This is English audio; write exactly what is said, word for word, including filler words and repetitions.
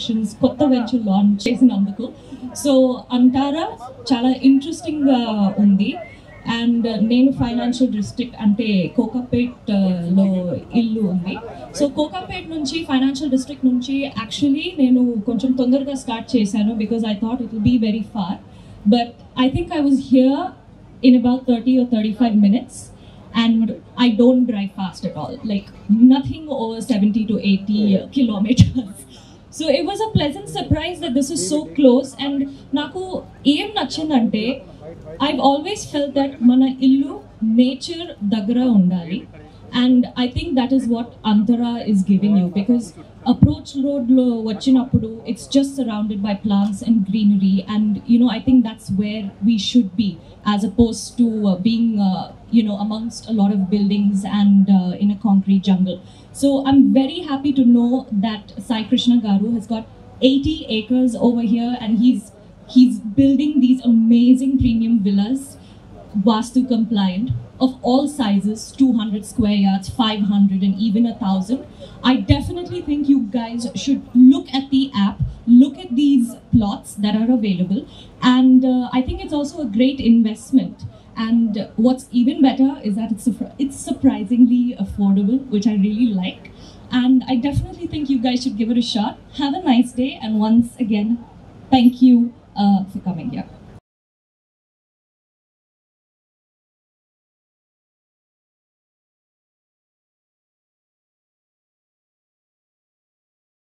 congratulations kotta venture launch chesinanduku. So antara chala interesting ga undi. And నేను financial district అంటే కోకాపేట్ లో ఇల్లు ఉంది. సో కోకాపేట్ నుంచి ఫైనాన్షియల్ డిస్ట్రిక్ట్ నుంచి యాక్చువల్లీ నేను కొంచెం తొందరగా స్టార్ట్ చేశాను because I thought it will be very far. But I think I was here in about thirty or thirty five minutes and I don't drive fast at all, like nothing over seventy to eighty kilometers. So it was a pleasant surprise that this is so close. And naku em nachindante I've always felt that mana illu nature dagra undali, and I think that is what Antara is giving you, because approach road lo vachinappudu it's just surrounded by plants and greenery, and you know I think that's where we should be as opposed to uh, being uh, you know amongst a lot of buildings and uh, in a concrete jungle. So I'm very happy to know that Sai Krishna Garu has got eighty acres over here, and he's he's building these amazing premium villas, Vastu compliant, of all sizes, two hundred square yards, five hundred, and even a thousand. I definitely think you guys should look at the app, look at these plots that are available, and uh, I think it's also a great investment. And what's even better is that it's it's surprisingly affordable, which I really like. And I definitely think you guys should give it a shot. Have a nice day, and once again, thank you uh, for coming here.